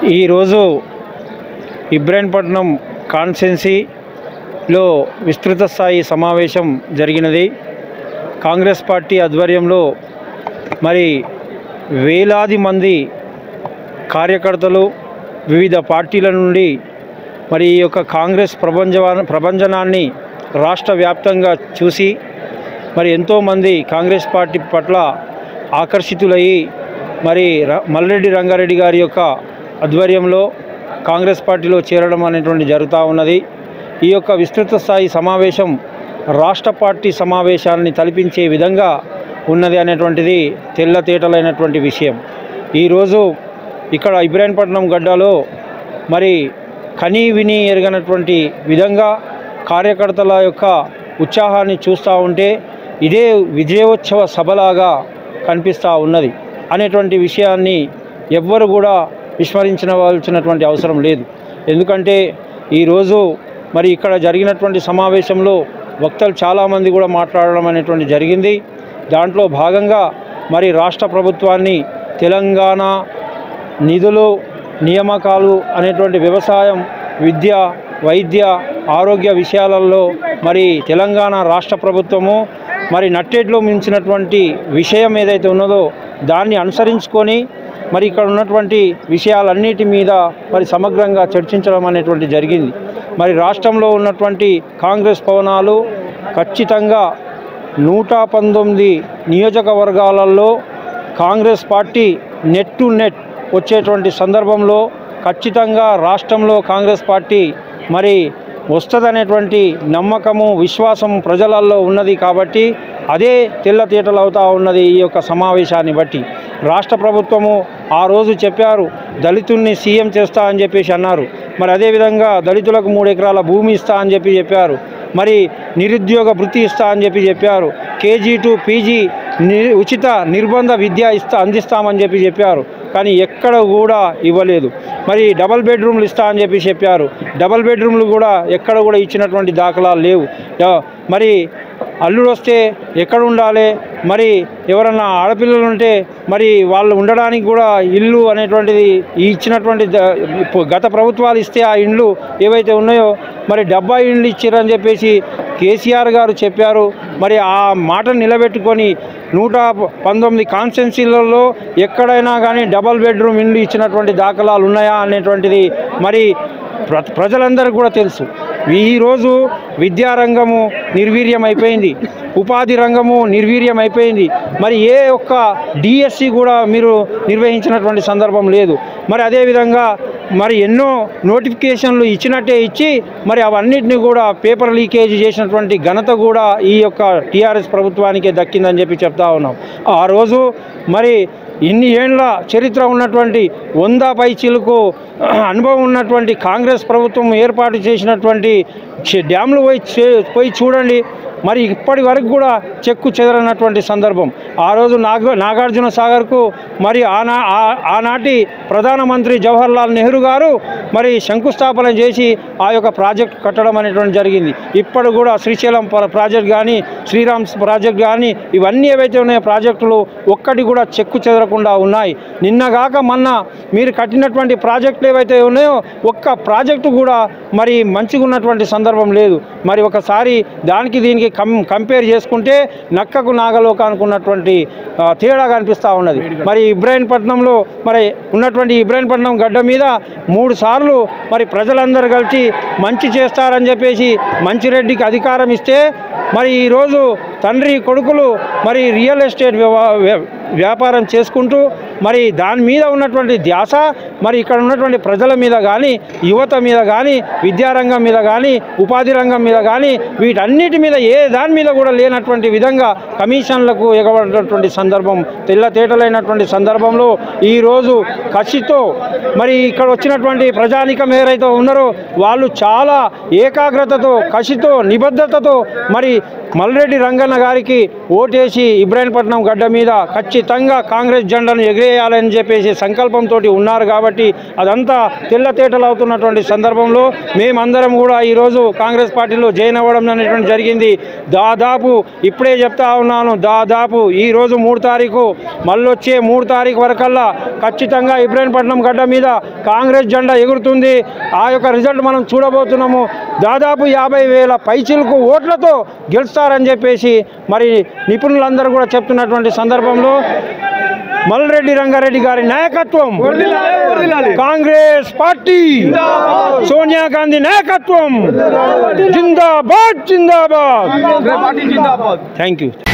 ఈరోజు ఇబ్రాహీంపట్నం కాన్స్టిట్యున్సీలో విస్తృత స్థాయి సమావేశం జరిగినది. కాంగ్రెస్ పార్టీ ఆధ్వర్యంలో మరి వేలాది మంది కార్యకర్తలు వివిధ పార్టీల నుండి మరి ఈ యొక్క కాంగ్రెస్ ప్రభంజనాన్ని రాష్ట్ర వ్యాప్తంగా చూసి మరి ఎంతోమంది కాంగ్రెస్ పార్టీ పట్ల ఆకర్షితులయ్యి మరి మల్రెడ్డి రంగారెడ్డి గారి యొక్క ఆధ్వర్యంలో కాంగ్రెస్ పార్టీలో చేరడం అనేటువంటి జరుగుతూ ఉన్నది. ఈ యొక్క విస్తృత స్థాయి సమావేశం రాష్ట్ర పార్టీ సమావేశాన్ని తలపించే విధంగా ఉన్నది అనేటువంటిది తెల్లతేటలైనటువంటి విషయం. ఈరోజు ఇక్కడ ఇబ్రాహీంపట్నం గడ్డలో మరి కనీ విని ఎరగనటువంటి విధంగా కార్యకర్తల యొక్క ఉత్సాహాన్ని చూస్తూ ఉంటే ఇదే విజయోత్సవ సభలాగా కనిపిస్తూ ఉన్నది అనేటువంటి విషయాన్ని ఎవ్వరు కూడా విస్మరించవలసినటువంటి అవసరం లేదు. ఎందుకంటే ఈరోజు మరి ఇక్కడ జరిగినటువంటి సమావేశంలో వక్తలు చాలామంది కూడా మాట్లాడడం అనేటువంటి జరిగింది. దాంట్లో భాగంగా మరి రాష్ట్ర ప్రభుత్వాన్ని తెలంగాణ నిధులు నియామకాలు అనేటువంటి వ్యవసాయం, విద్య, వైద్య, ఆరోగ్య విషయాలలో మరి తెలంగాణ రాష్ట్ర ప్రభుత్వము మరి నట్టేట్లో మించినటువంటి విషయం ఏదైతే ఉన్నదో దాన్ని అనుసరించుకొని మరి ఇక్కడ ఉన్నటువంటి విషయాలన్నిటి మీద మరి సమగ్రంగా చర్చించడం అనేటువంటి జరిగింది. మరి రాష్ట్రంలో ఉన్నటువంటి కాంగ్రెస్ భవనాలు ఖచ్చితంగా 119 నియోజకవర్గాలలో Congress party net to net వచ్చేటువంటి సందర్భంలో ఖచ్చితంగా రాష్ట్రంలో కాంగ్రెస్ పార్టీ మరి వస్తుందనేటువంటి నమ్మకము, విశ్వాసం ప్రజలలో ఉన్నది. కాబట్టి అదే తెల్లతీటలు అవుతూ ఉన్నది ఈ యొక్క సమావేశాన్ని బట్టి. రాష్ట్ర ప్రభుత్వము ఆ రోజు చెప్పారు దళితుల్ని సీఎం చేస్తా అని చెప్పేసి అన్నారు. మరి అదేవిధంగా దళితులకు 3 ఎకరాల భూమి ఇస్తా అని చెప్పారు. మరి నిరుద్యోగ భృతి ఇస్తా అని చెప్పారు. కేజీ టు పీజీ ఉచిత నిర్బంధ విద్య అందిస్తామని చెప్పారు. కానీ ఎక్కడ కూడా ఇవ్వలేదు. మరి డబల్ బెడ్రూమ్లు ఇస్తా అని చెప్పారు. డబల్ బెడ్రూమ్లు కూడా ఎక్కడ కూడా ఇచ్చినటువంటి దాఖలాలు లేవు. మరి అల్లుడు వస్తే ఎక్కడ ఉండాలి, మరి ఎవరన్నా ఆడపిల్లలు ఉంటే మరి వాళ్ళు ఉండడానికి కూడా ఇల్లు అనేటువంటిది ఇచ్చినటువంటి గత ప్రభుత్వాలు ఇస్తే ఆ ఇండ్లు ఏవైతే ఉన్నాయో మరి 70 ఇండ్లు ఇచ్చారని చెప్పేసి కేసీఆర్ గారు చెప్పారు. మరి ఆ మాటను నిలబెట్టుకొని 119 కాన్స్టిట్యున్సీలలో ఎక్కడైనా కానీ డబల్ బెడ్రూమ్ ఇండ్లు ఇచ్చినటువంటి దాఖలాలు ఉన్నాయా అనేటువంటిది మరి ప్రజలందరికీ కూడా తెలుసు. ఈరోజు విద్యారంగము నిర్వీర్యం అయిపోయింది, ఉపాధి రంగము నిర్వీర్యం అయిపోయింది. మరి ఏ ఒక్క డిఎస్సి కూడా మీరు నిర్వహించినటువంటి సందర్భం లేదు. మరి అదేవిధంగా మరి ఎన్నో నోటిఫికేషన్లు ఇచ్చినట్టే ఇచ్చి మరి అవన్నిటిని కూడా పేపర్ లీకేజ్ చేసినటువంటి ఘనత కూడా ఈ యొక్క టీఆర్ఎస్ ప్రభుత్వానికే దక్కిందని చెప్తా ఉన్నాం. ఆ రోజు మరి ఇన్ని ఏండ్ల చరిత్ర ఉన్నటువంటి 100 పైచీలకు అనుభవం ఉన్నటువంటి కాంగ్రెస్ ప్రభుత్వం ఏర్పాటు చేసినటువంటి డ్యామ్లు పోయి చూడండి. మరి ఇప్పటి వరకు కూడా చెక్కు చెదరనటువంటి సందర్భం. ఆ రోజు నాగార్జున సాగర్కు మరి ఆనాటి ప్రధానమంత్రి జవహర్లాల్ నెహ్రూ గారు మరి శంకుస్థాపన చేసి ఆ యొక్క ప్రాజెక్ట్ కట్టడం అనేటువంటి జరిగింది. ఇప్పుడు కూడా శ్రీశైలం ప్రాజెక్ట్ కానీ, శ్రీరామ్ ప్రాజెక్ట్ కానీ ఇవన్నీ ఏవైతే ఉన్నాయో ప్రాజెక్టులు ఒక్కటి కూడా చెక్కు చెదరకుండా ఉన్నాయి. నిన్నగాక మొన్న మీరు కట్టినటువంటి ప్రాజెక్టులు ఏవైతే ఉన్నాయో ఒక్క ప్రాజెక్టు కూడా మరి మంచిగా ఉన్నటువంటి సందర్భం లేదు. మరి ఒకసారి దానికి దీనికి కంపేర్ చేసుకుంటే నక్కకు నాగలోక అనుకున్నటువంటి తేడా కనిపిస్తూ ఉన్నది. మరి ఇబ్రాహీంపట్నంలో మరి ఉన్నటువంటి ఇబ్రాహీంపట్నం గడ్డ మీద 3 సార్లు మరి ప్రజలందరూ కలిసి మంచి చేస్తారని చెప్పేసి మంచిరెడ్డికి అధికారం ఇస్తే మరి ఈరోజు తండ్రి కొడుకులు మరి రియల్ ఎస్టేట్ వ్యాపారం చేసుకుంటూ మరి దాని మీద ఉన్నటువంటి ధ్యాస మరి ఇక్కడ ఉన్నటువంటి ప్రజల మీద కానీ, యువత మీద కానీ, విద్యారంగం మీద కానీ, ఉపాధి రంగం మీద కానీ వీటన్నిటి మీద ఏ దాని మీద కూడా లేనటువంటి విధంగా కమిషన్లకు ఎగబడినటువంటి సందర్భం తెల్లతేటలైనటువంటి సందర్భంలో ఈరోజు కసితో మరి ఇక్కడ వచ్చినటువంటి ప్రజానికం ఎవరైతే ఉన్నారో వాళ్ళు చాలా ఏకాగ్రతతో, కసితో, నిబద్ధతతో మరి మల్రెడ్డి రంగన్న గారికి ఓటేసి ఇబ్రాహీంపట్నం గడ్డ మీద ఖచ్చితంగా కాంగ్రెస్ జెండాను ఎగిరే ఓటేయాలని చెప్పేసి సంకల్పంతో ఉన్నారు కాబట్టి అదంతా తెల్లతేటలు అవుతున్నటువంటి సందర్భంలో మేమందరం కూడా ఈరోజు కాంగ్రెస్ పార్టీలో జాయిన్ అవ్వడం అనేటువంటి జరిగింది. దాదాపు ఇప్పుడే చెప్తా ఉన్నాను, దాదాపు ఈరోజు 3 తారీఖు మళ్ళొచ్చే 3 తారీఖు వరకల్లా ఖచ్చితంగా ఇబ్రాహీంపట్నం గడ్డ మీద కాంగ్రెస్ జెండా ఎగురుతుంది. ఆ యొక్క రిజల్ట్ మనం చూడబోతున్నాము. దాదాపు 50,000 పైచిలకు ఓట్లతో గెలుస్తారని చెప్పేసి మరి నిపుణులందరూ కూడా చెప్తున్నటువంటి సందర్భంలో మల్రెడ్డి రంగారెడ్డి గారి నాయకత్వం, కాంగ్రెస్ పార్టీ, సోనియా గాంధీ నాయకత్వం జిందాబాద్ జిందాబాద్. Thank you.